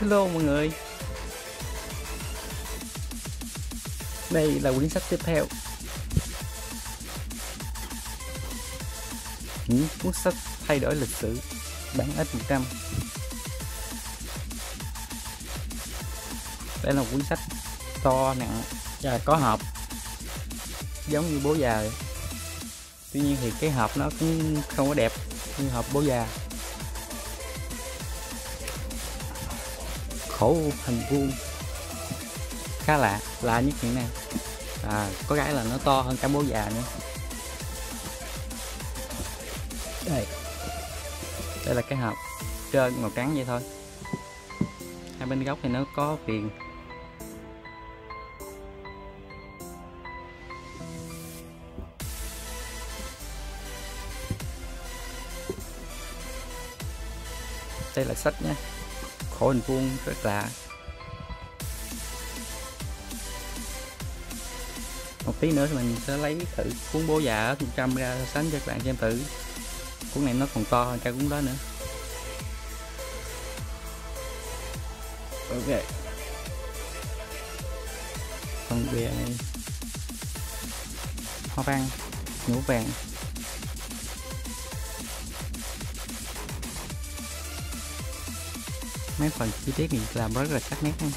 Hello mọi người. Đây là quyển sách tiếp theo. Những cuốn sách thay đổi lịch sử, bản ít 100. Đây là một cuốn sách to nặng và có hộp giống như bố già vậy. Tuy nhiên thì cái hộp nó cũng không có đẹp như hộp bố già. Khổ hình vuông khá lạ nhất hiện nay. Có cái là nó to hơn cả bố già nữa. Đây là cái hộp trơn màu trắng vậy thôi. Hai bên góc thì nó có viền. Đây là sách nhé. Khổ hình vuông rất lạ. Một tí nữa thì mình sẽ lấy thử cuốn bố già ở 100 ra so sánh cho các bạn xem thử. Cuốn này nó còn to hơn cả cuốn đó nữa. Ok. Phần bìa này hoa văn nhũ vàng. Mấy phần chi tiết này làm rất là sắc nét nha.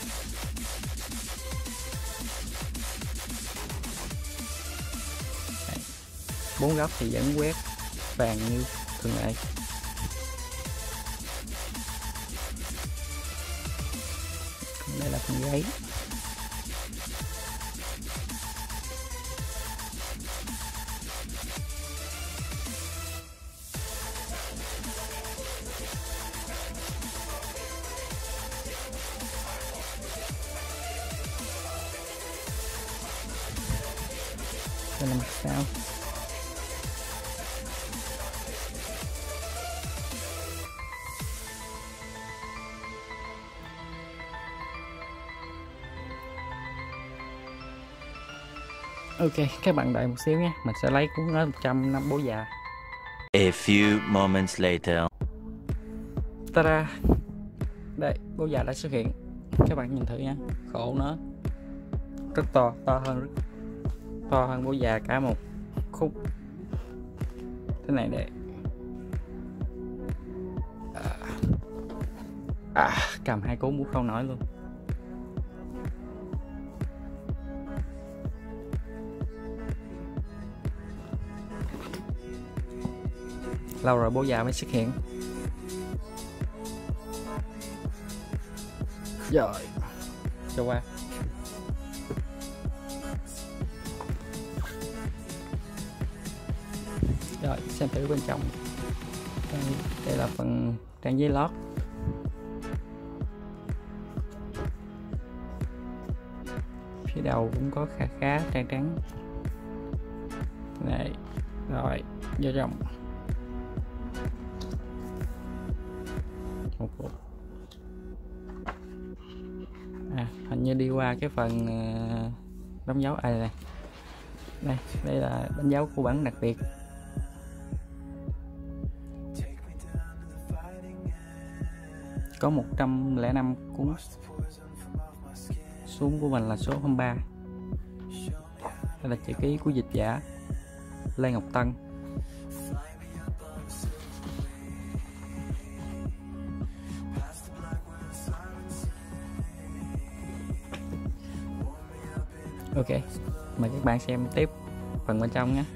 Bốn góc thì vẫn quét vàng như thường lệ. Đây là phần giấy. Đây là mặt sau. Ok, các bạn đợi một xíu nhé, mình sẽ lấy cuốn đó 100 năm bố già. A few moments later. Ta-da! Đây, bố già đã xuất hiện. Các bạn nhìn thử nha, khổ nó rất to hơn bố già cả một khúc. Thế này đây. Cầm hai cuốn muốn không nổi luôn. Lâu rồi bố già mới xuất hiện. Rồi, cho qua. Rồi, xem thử bên trong. Đây là phần trang giấy lót. Phía đầu cũng có khá trang trắng. Này, rồi, vô trong. Hình như đi qua cái phần đóng dấu này. Đây là đánh dấu của bản đặc biệt. Có 105 cuốn. Xuống của mình là số 23. Đây là chữ ký của dịch giả Lê Ngọc Tân. Ok, mời các bạn xem tiếp phần bên trong nhé.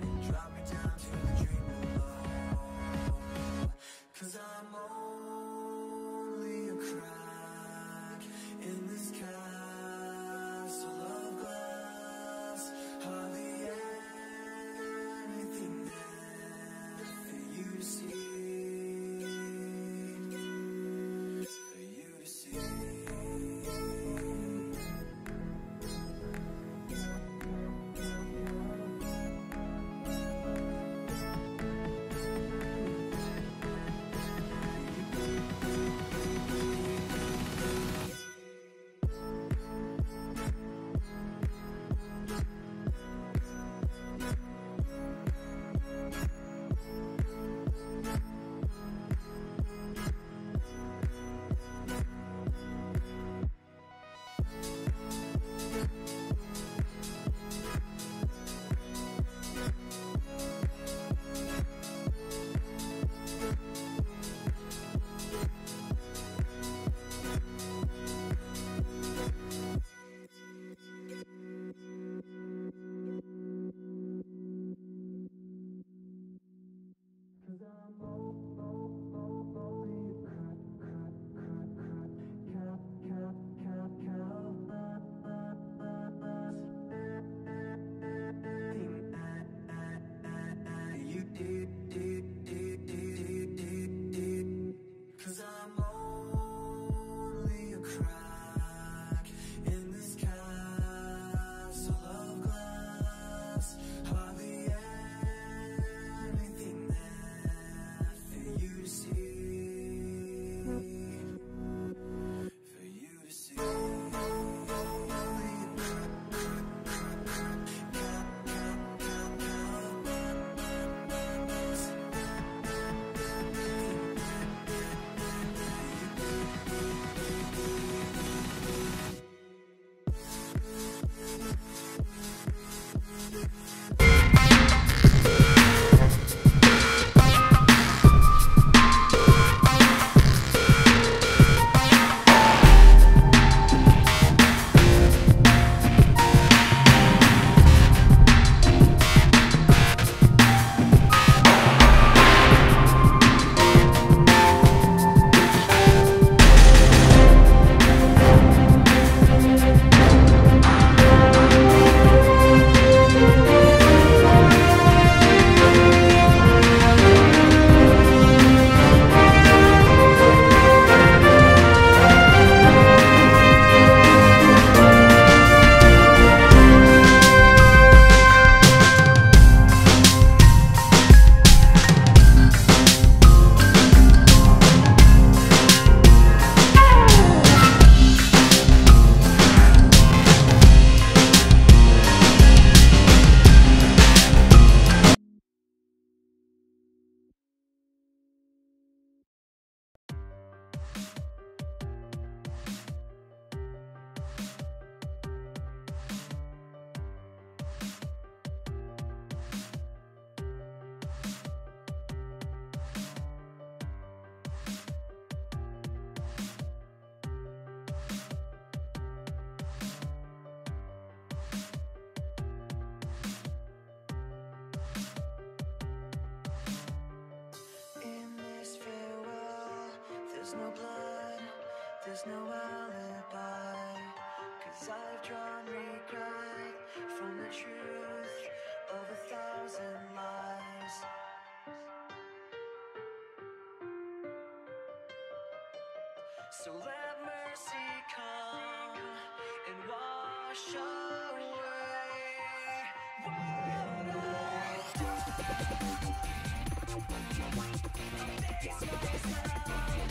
There's no alibi, 'cause I've drawn regret from the truth of 1,000 lies. So let mercy come and wash away what I've done. I face myself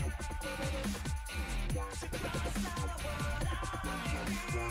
to cross out what I've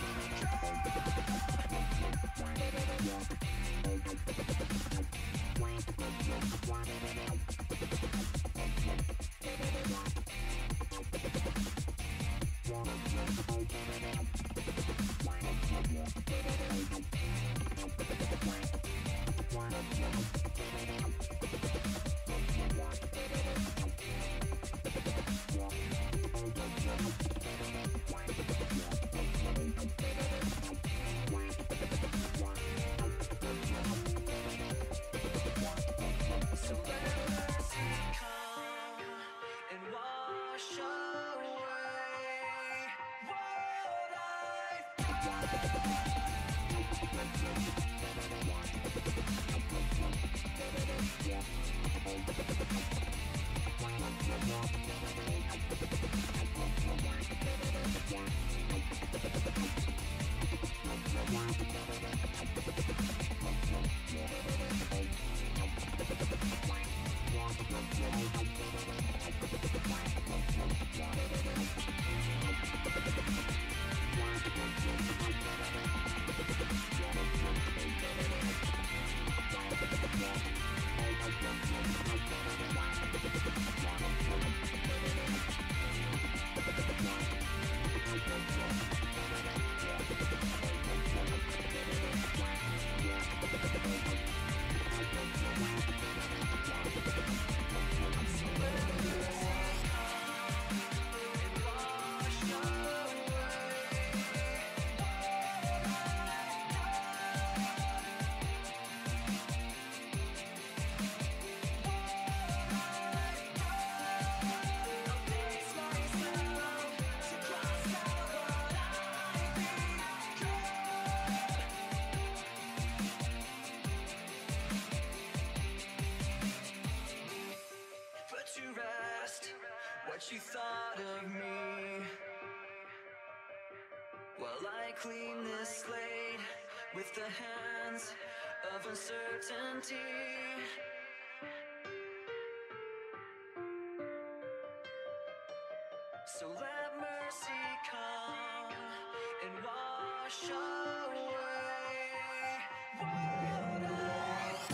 what you thought of me, while I clean this slate with the hands of uncertainty. So let mercy come and wash away what I've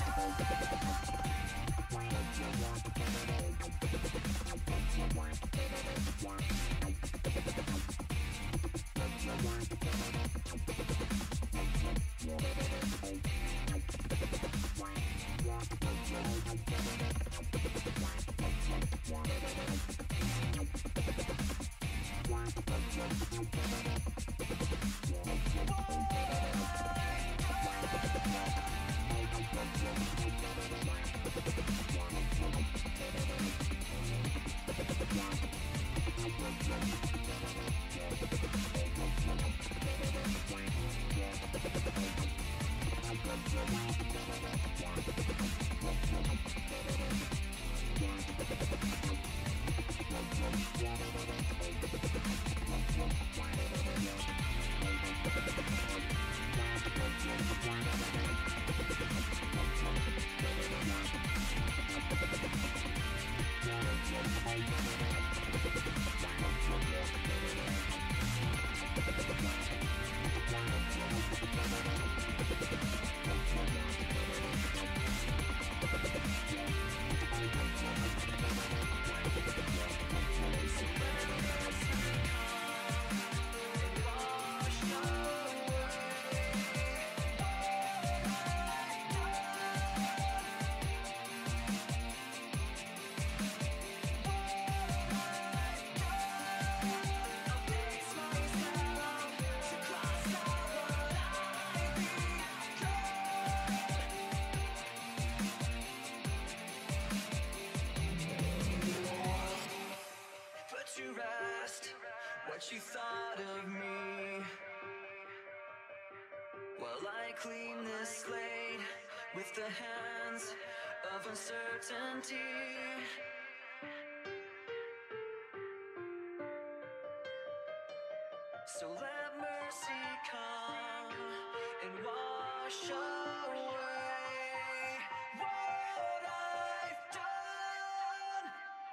I clean this slate with the hands of uncertainty? So let mercy come and wash away what I've done.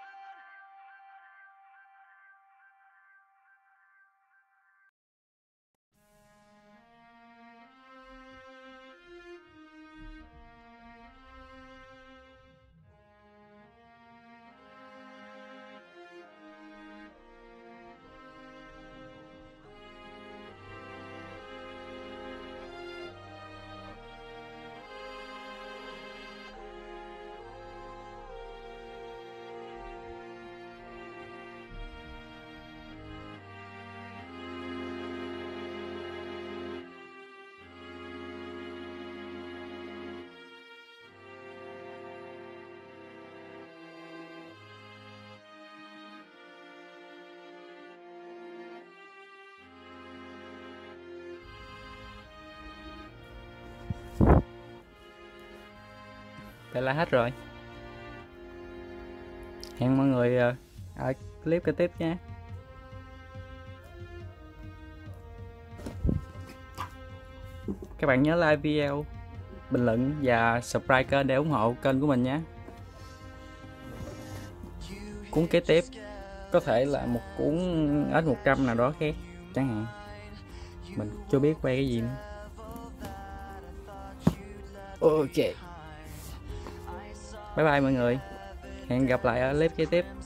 Vậy là hết rồi. Hẹn mọi người ở clip kế tiếp nha. Các bạn nhớ like video, bình luận và subscribe kênh để ủng hộ kênh của mình nhé. Cuốn kế tiếp có thể là một cuốn S100 nào đó khác chẳng hạn. Mình chưa biết quay cái gì nữa. Ok. Bye bye mọi người. Hẹn gặp lại ở clip kế tiếp.